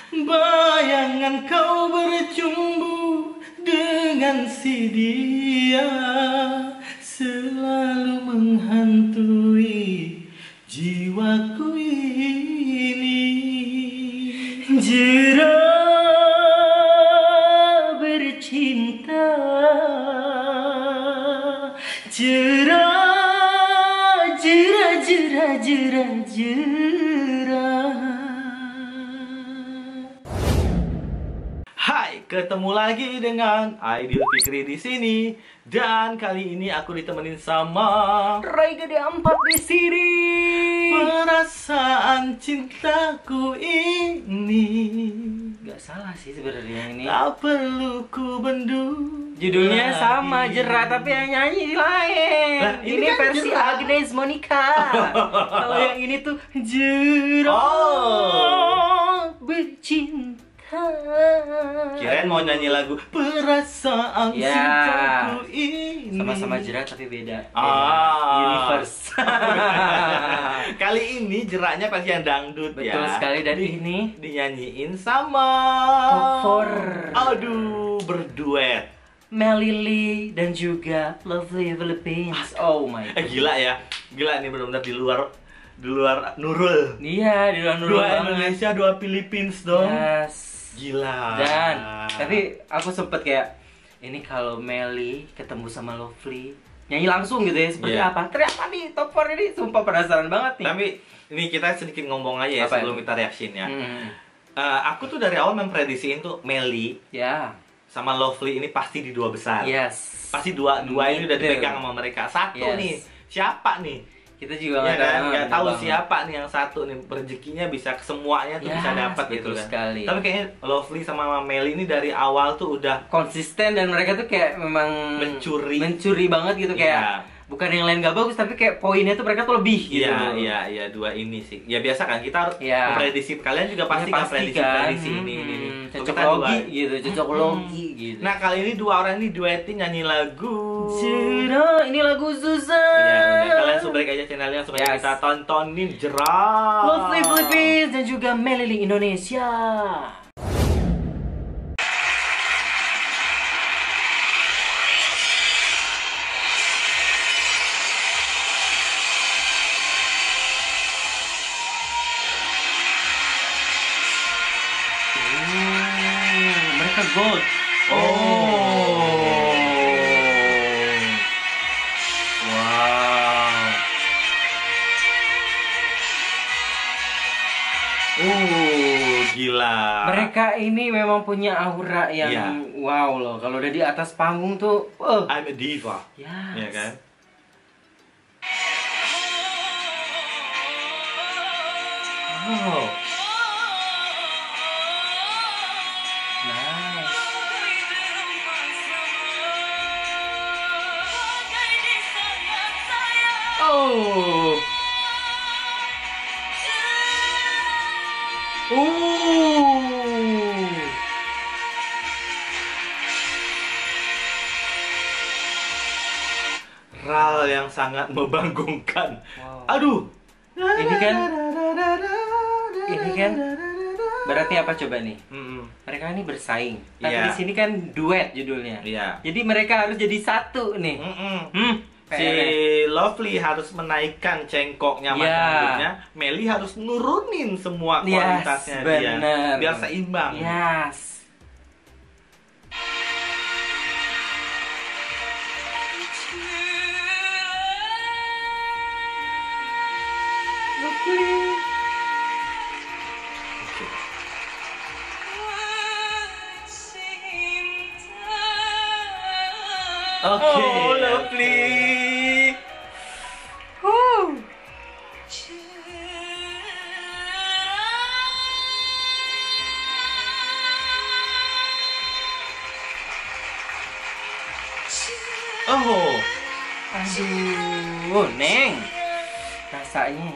Bayangan kau bercumbu dengan si dia, selalu menghantui jiwaku ini. Jera bercinta, jera, jera, jera, jera, jera. Hai, ketemu lagi dengan Aidil Fikri di sini. Dan kali ini aku ditemenin sama Rai Gede 4 di sini. perasaan cintaku ini. Gak salah sih sebenarnya ini. Tak perlu ku bendung. Judulnya lagi. sama Jera tapi yang nyanyi lain. Lah, ini ini kan versi Jera. Agnes Monica. Kalau yang ini tuh Jera bercinta. Kirain mau nyanyi lagu perasaan Ya. cintaku ini. Sama-sama Jera tapi beda. Universe. Universe. Kali ini jeraknya versi yang dangdut. Betul ya. sekali, dan ini dinyanyiin sama Top 4. Aduh, berduet. Melili dan juga Lovely Philippines. Oh my god. Gila ya. Gila nih benar-benar di luar Nurul. Iya, di luar Dua Indonesia, dua Philippines dong. Yes. Gila. Dan tapi aku sempet kayak ini kalau Meli ketemu sama Lovely nyanyi langsung gitu ya seperti Iya. apa? Ternyata nih Top 4 ini sumpah penasaran banget nih. Tapi ini kita sedikit ngomong aja ya Apa sebelum itu? kita reaction ya. Hmm. Aku tuh dari awal memprediksiin tuh Meli Ya. sama Lovely ini pasti di dua besar. Yes. Pasti dua ini udah Betul. dipegang sama mereka. Satu Yes. nih, siapa nih? Kita juga Ya kan, tahu, nggak tahu Bang. siapa nih yang satu nih rezekinya bisa semuanya tuh Ya, bisa dapat gitu betul kan. sekali. Tapi kayaknya Lovely sama Meli ini dari awal tuh udah konsisten dan mereka tuh kayak memang Mencuri. banget gitu kayak Iya. bukan yang lain gak bagus tapi kayak poinnya tuh mereka tuh lebih gitu. Iya, dua ini sih. Ya biasa kan kita harus Iya. memprediksi, kalian juga pasti kan prediksi ini. Cocok Kita logi dua. gitu, cocok logi gitu. Nah, kali ini dua orang ini duetin nyanyi lagu. Jera, ini lagu Susan. Iya, udah kalian subscribe aja channelnya langsung aja Yes. kita tontonin Jerak. Lovely Philippines dan juga Melili Indonesia. Mereka gold. Oh. Wow. Gila. Mereka ini memang punya aura yang Iya. wow loh. Kalau udah di atas panggung tuh, I'm a diva. yes. Ya kan? Oh. Nice. Oh. Ral yang sangat membanggungkan. Wow. Aduh. Ini kan berarti apa coba nih? Mm-mm. Mereka ini bersaing. Tapi Iya. di sini kan duet judulnya. Iya. Jadi mereka harus jadi satu nih. Mm-mm. Si PR-nya. Lovely harus menaikkan cengkoknya Iya. macam Meli harus nurunin semua Yes, kualitasnya dia bener. biar seimbang. Yes. Oke. Oh, Lovely. Oh. Aduh, Neng. Rasanya.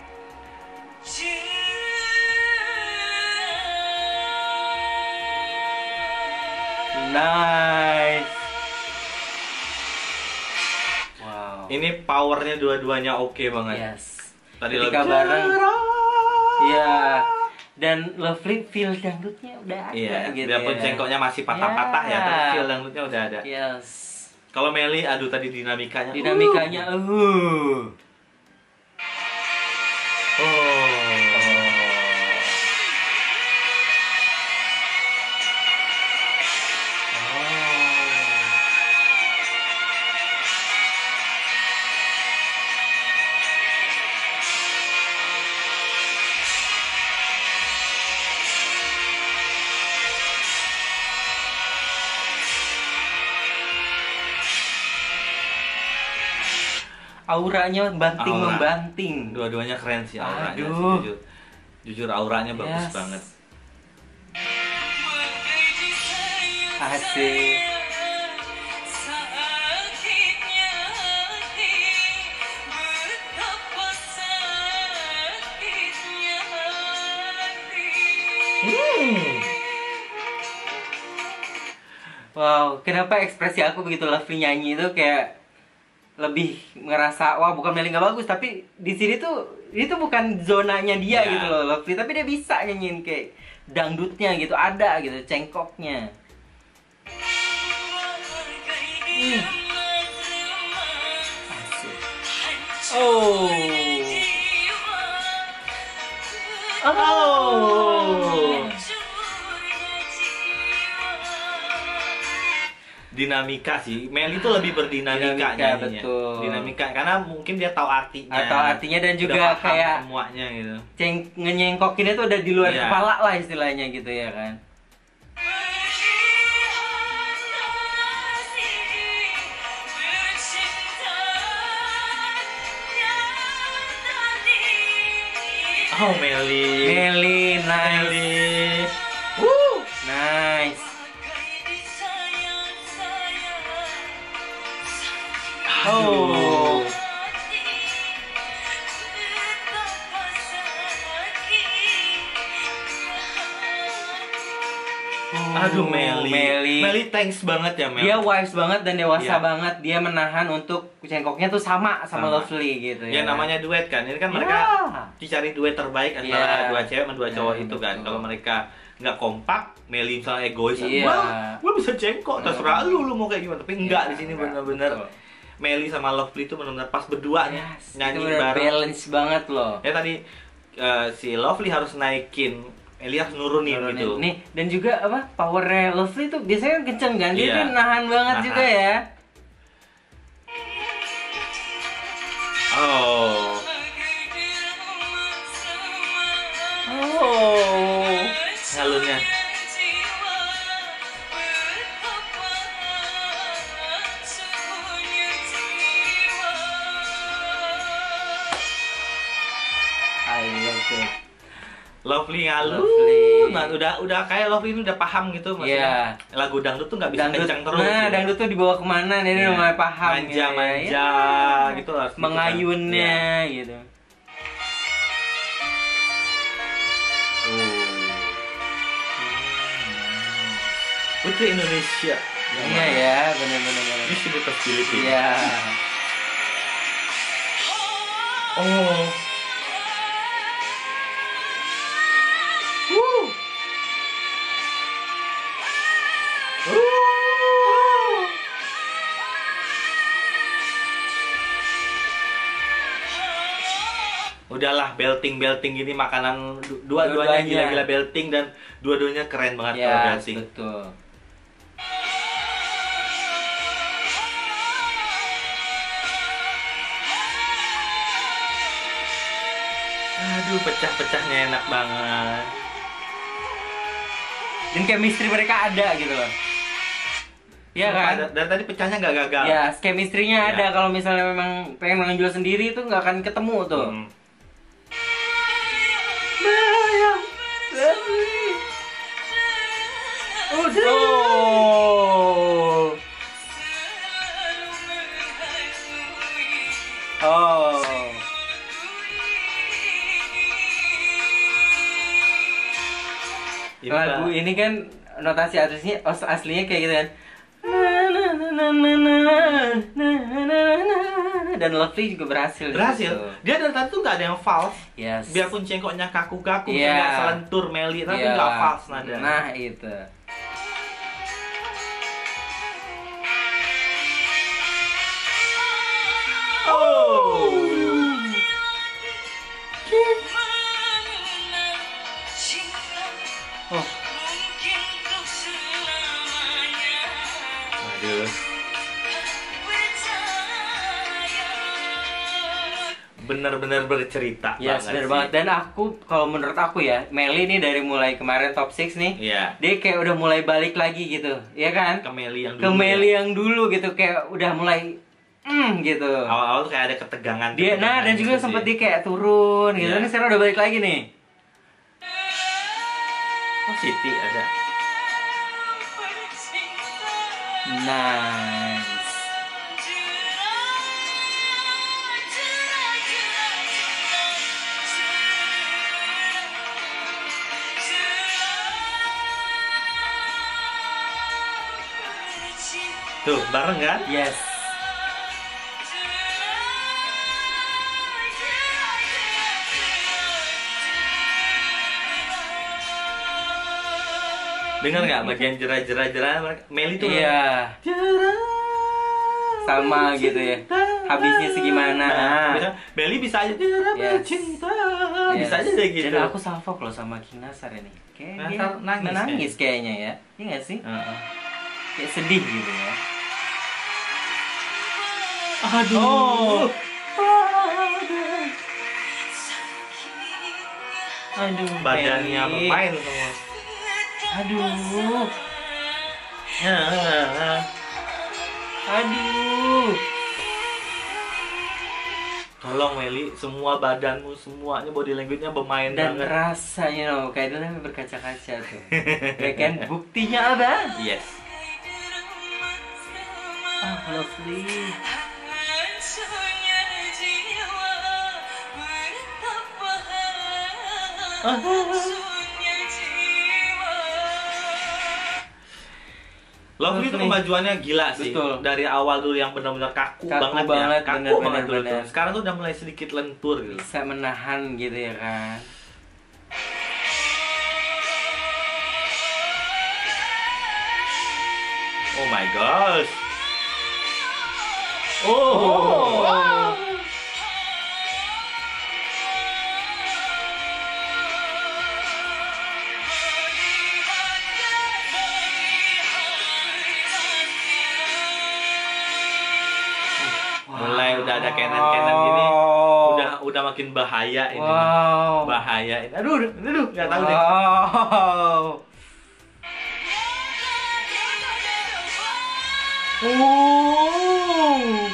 Nice. Wow. Ini powernya dua-duanya oke banget. Yes. Tadi Ketika lagu bareng. Iya. Dan Lovely feel dangdutnya udah ada Iya, gitu biarpun ya. cengkoknya masih patah-patah ya, tapi feel dangdutnya udah ada. Yes. Kalau Melly, aduh tadi dinamikanya. Auranya banting Aura. membanting. Dua-duanya keren sih auranya sih, Aduh. jujur auranya bagus Yes. banget. Asik. Wow, kenapa ekspresi aku begitu Lovely nyanyi itu kayak lebih ngerasa wah bukan Melly nggak bagus, tapi di sini tuh itu bukan zonanya dia Ya. gitu loh Lovely, tapi dia bisa nyanyiin kayak dangdutnya gitu, ada gitu cengkoknya. Asik. Oh. Oh. Dinamika sih, Melly tuh lebih berdinamika Dinamika, nyanyinya. betul. Dinamika karena mungkin dia tahu artinya. Atau artinya dan Udah juga paham kayak semuanya gitu. ngenyengkokinnya tuh udah di luar Iya. kepala lah istilahnya gitu ya kan. Oh Melly. Melly, nice. Melly. Nice. Oh. Aduh Melly. Melly thanks banget ya Mel. Dia wise banget dan dewasa Iya. banget. Dia menahan untuk cengkoknya tuh sama Sama. Lovely gitu Ya ya. namanya duet kan. Ini kan Ya. mereka dicari duet terbaik antara Iya. dua cewek sama dua cowok Iya, itu kan. betul. Kalau mereka nggak kompak, Melly misalnya egois, Iya. wah, gue bisa cengkok, terserah lu mau kayak gimana. Tapi enggak, Iya, di sini enggak, bener-bener betul. Melly sama Lovely itu benar-benar pas berdua nih, Yes, nyanyi itu bener bareng. balance banget loh. Ya tadi si Lovely harus naikin, Melly harus nurunin Nurunin. gitu. Nih, dan juga apa? Powernya Lovely tuh biasanya kan kenceng kan? Dia Iya. kan nahan banget Nahan. juga ya. Oh, Oh. halunnya. I love it. Lovely ngalu. Lovely. Nah, udah kayak Lovely ini udah paham gitu maksudnya. Lagu dangdut tuh nggak bisa kencang terus. Nah, gitu. dangdut tuh dibawa kemana? Dia Iya. udah mulai paham. Manja-manja gitu harus gitu kan. Mengayunnya gitu. Putri Indonesia. Iya ya, benar-benar. Miss Universe Filipina. Iya. Oh. Udahlah belting gini makanan dua-duanya Dua-duanya. gila-gila belting dan dua-duanya keren banget kalau Ya, belting. betul. Aduh pecah-pecahnya enak banget. Dan chemistry mereka ada gitu loh. Iya kan? Dan tadi pecahnya nggak gagal. Ya, chemistry-nya Ya. ada. Kalau misalnya memang pengen menonjol sendiri itu nggak akan ketemu tuh. Hmm. Oh. Oh. Lagu ini kan notasi aslinya kayak gitu kan. Na na na na na na na na na na. Dan Lovely juga berhasil. Berhasil. Gitu. Dia dari tadi tuh nggak ada yang false. Yes. Biarpun cengkoknya kaku-kaku, Iya. nggak selentur Meli, tapi Iya. nggak false nada. Nah itu. Oh. Oh. Aduh. Benar-benar bercerita Yes, banget bener sih. banget. Dan aku, kalau menurut aku ya, Meli nih dari mulai kemarin top 6 nih, Iya. dia kayak udah mulai balik lagi gitu, ya kan? Ke Meli yang Ke dulu. Meli ya. yang dulu gitu, kayak udah mulai gitu. Awal-awal tuh kayak ada ketegangan. Dia, nah dan juga gitu sempat sih. dia kayak turun gitu. Iya. Ini sekarang udah balik lagi nih. Oh, Siti ada. Nice. Tuh, bareng kan? Yes. Dengar nggak bagian jera-jera Meli tuh? Iya. Jera. Sama gitu ya. Habisnya segimana. Nah, Meli bisa aja jera Yes. bercinta. Yes. Bisa aja deh gitu. Dan aku salvo loh sama King Nasar ini. Kayak dia Nasar nangis nangis kayaknya ya. Iya nggak sih? Heeh. Kayak sedih gitu ya. Aduh. Aduh. Badannya Meli. pemain semua. Aduh. Ya. Aduh. Tolong Meli, semua badanmu, semuanya body language-nya bermain Dan banget. rasanya kayak dia sampai berkaca-kaca tuh. Ya kan? Buktinya apa? Yes. Oh, Lovely. Lovely itu Lovely. kemajuannya gila sih. Betul. Dari awal dulu yang benar-benar kaku, Kaku banget, banget, ya. Kaku bener, banget dulu bener. tuh. Sekarang tuh udah mulai sedikit lentur gitu. Bisa menahan gitu ya kan. Oh my gosh. Oh. Mulai udah ada Canon gini, udah makin bahaya ini. Wow. Bahaya ini. Aduh, nggak tahu deh. Wow. Oh.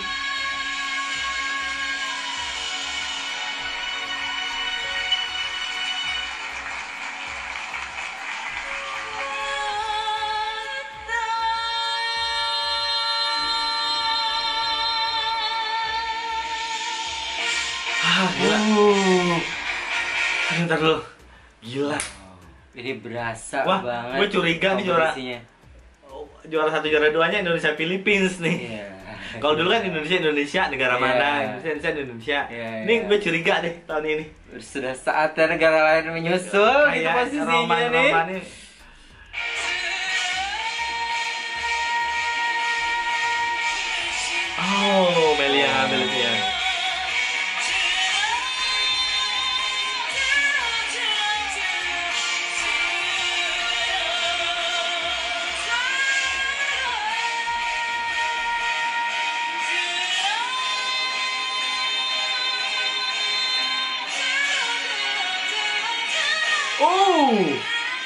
Gila. Ntar dulu. Gila. Ini berasa Wah, banget. gue curiga nih juara. kompetisinya. Juara 1, juara 2-nya Indonesia Philippines nih. Iya. Kalau dulu kan Indonesia negara Iya. mana? Indonesia. Iya, Ini iya. gue curiga deh tahun ini. Sudah saatnya negara lain menyusul gitu Kayak posisinya nih. Roman nih. Oh, Melia ngambil itu ya. Oh.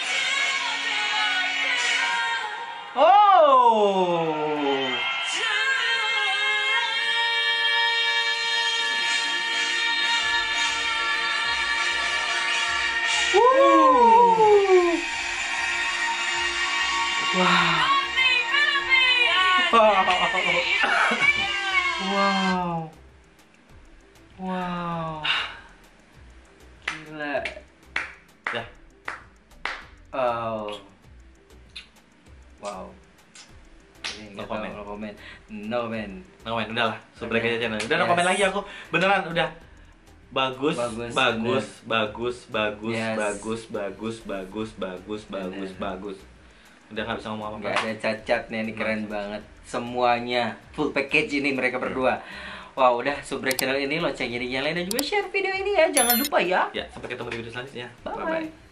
Oh. Wow. Wow. Wow. Gila. Ya. Oh. Wow. Ini Nggak tahu, komen. no comment. No comment. Ngapain, udahlah, subrek Udah. aja channel. Udah no Yes. komen lagi aku. Beneran udah. Bagus, Bagus, bagus, bagus, bagus, Yes. bagus, bagus, bagus, bagus, bagus, Bener. bagus. Udah nggak bisa ngomong Nggak apa-apa. ada cacatnya, ini keren banget. Semuanya full package ini mereka berdua. Wow, udah subrek channel ini, loncengnya dinyalain dan juga share video ini ya. Jangan lupa ya. Ya, sampai ketemu di video selanjutnya. Bye. Bye-bye.